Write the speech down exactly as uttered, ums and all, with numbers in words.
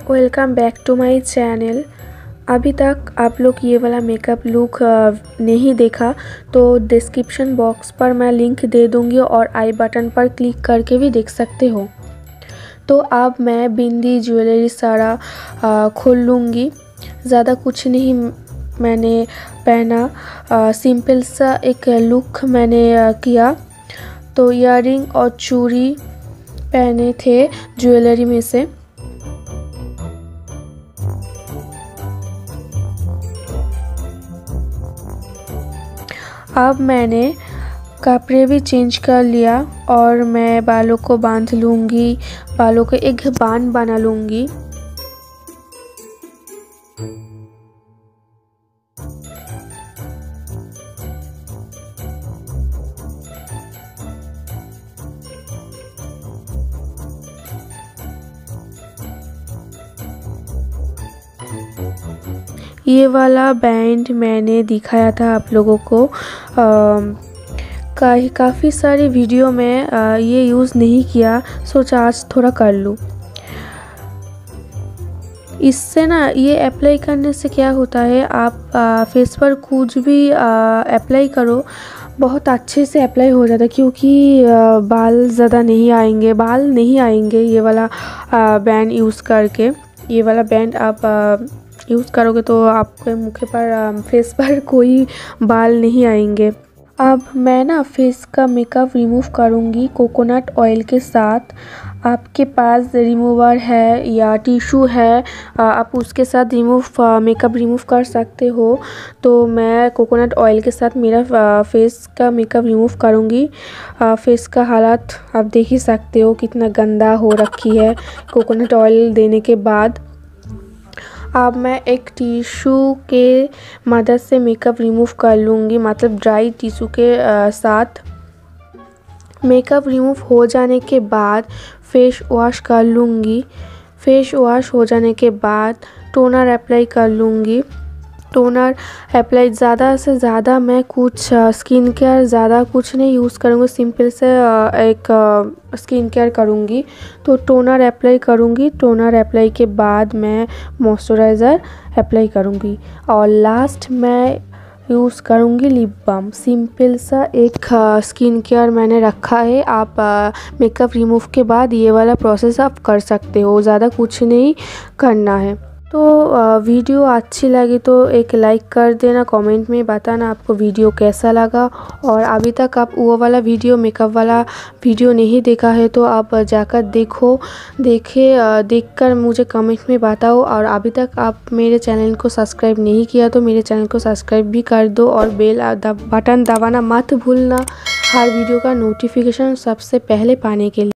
Welcome back to my channel. अभी तक आप लोग ये वाला मेकअप लुक नहीं देखा तो डिस्क्रिप्शन बॉक्स पर मैं लिंक दे दूँगी और आई बटन पर क्लिक करके भी देख सकते हो। तो अब मैं बिंदी ज्वेलरी सारा खोल लूँगी। ज़्यादा कुछ नहीं मैंने पहना, सिंपल सा एक लुक मैंने आ, किया। तो इयररिंग और चूड़ी पहने थे ज्वेलरी में से। अब मैंने कपड़े भी चेंज कर लिया और मैं बालों को बांध लूँगी, बालों को एक बान बना लूँगी। ये वाला बैंड मैंने दिखाया था आप लोगों को। का, काफ़ी सारे वीडियो में आ, ये यूज़ नहीं किया, सोचा आज थोड़ा कर लूँ। इससे ना ये अप्लाई करने से क्या होता है, आप आ, फेस पर कुछ भी अप्लाई करो बहुत अच्छे से अप्लाई हो जाता है, क्योंकि आ, बाल ज़्यादा नहीं आएंगे बाल नहीं आएंगे ये वाला बैंड यूज़ करके। ये वाला बैंड आप आ, यूज़ करोगे तो आपके मुख पर फेस पर कोई बाल नहीं आएंगे। अब मैं ना फेस का मेकअप रिमूव करूँगी कोकोनट ऑयल के साथ। आपके पास रिमूवर है या टिश्यू है, आप उसके साथ रिमूव मेकअप रिमूव कर सकते हो। तो मैं कोकोनट ऑयल के साथ मेरा फेस का मेकअप रिमूव करूँगी। फेस का हालत आप देख ही सकते हो कितना गंदा हो रखी है कोकोनट ऑयल देने के बाद। अब मैं एक टिश्यू के मदद से मेकअप रिमूव कर लूँगी, मतलब ड्राई टिश्यू के आ, साथ। मेकअप रिमूव हो जाने के बाद फेस वॉश कर लूँगी। फेस वॉश हो जाने के बाद टोनर अप्लाई कर लूँगी। टोनर अप्लाई ज़्यादा से ज़्यादा मैं कुछ स्किन केयर ज़्यादा कुछ नहीं यूज़ करूँगी, सिंपल से एक स्किन केयर करूँगी। तो टोनर अप्लाई करूँगी। टोनर अप्लाई के बाद मैं मॉइस्चराइज़र अप्लाई करूँगी और लास्ट मैं यूज़ करूँगी लिप बाम। सिंपल सा एक स्किन केयर मैंने रखा है। आप मेकअप रिमूव के बाद ये वाला प्रोसेस आप कर सकते हो, ज़्यादा कुछ नहीं करना है। तो वीडियो अच्छी लगी तो एक लाइक कर देना, कमेंट में बताना आपको वीडियो कैसा लगा। और अभी तक आप वो वाला वीडियो मेकअप वाला वीडियो नहीं देखा है तो आप जाकर देखो, देखे देखकर मुझे कमेंट में बताओ। और अभी तक आप मेरे चैनल को सब्सक्राइब नहीं किया तो मेरे चैनल को सब्सक्राइब भी कर दो और बेल बटन दबाना मत भूलना, हर वीडियो का नोटिफिकेशन सबसे पहले पाने के लिए।